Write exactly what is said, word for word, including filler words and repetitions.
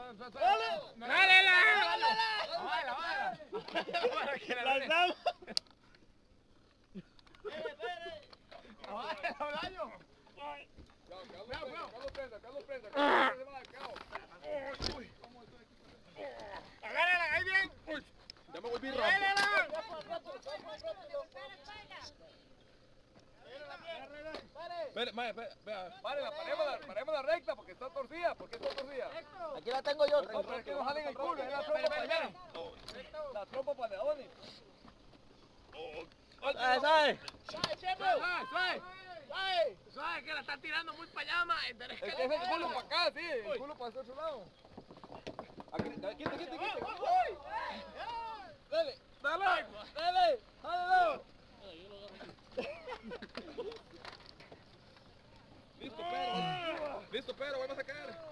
¡Dale, la! ¡Bájala, bájala! ¡Lanzamos! ¡Bájala, daño! Carlos prenda, Carlos prenda, Carlos agárrala, ahí bien. Ya me volví rápido. Espera, párela, parémosla, parémosla recta porque está torcida, porque está torcida. Aquí la tengo yo. No, pero es que no jalen el culo, es la trompa para allá. La trompa para leones. ¿Sabes? ¿Sabes? Suave, suave. Suave, suave, que la está tirando muy para allá, ma. Es que es el culo para acá, sí, el culo para ese otro lado. Aquí, quita, quita, quita. Dale, dale, dale, dale. Listo, pero, listo, pero, vamos a sacar.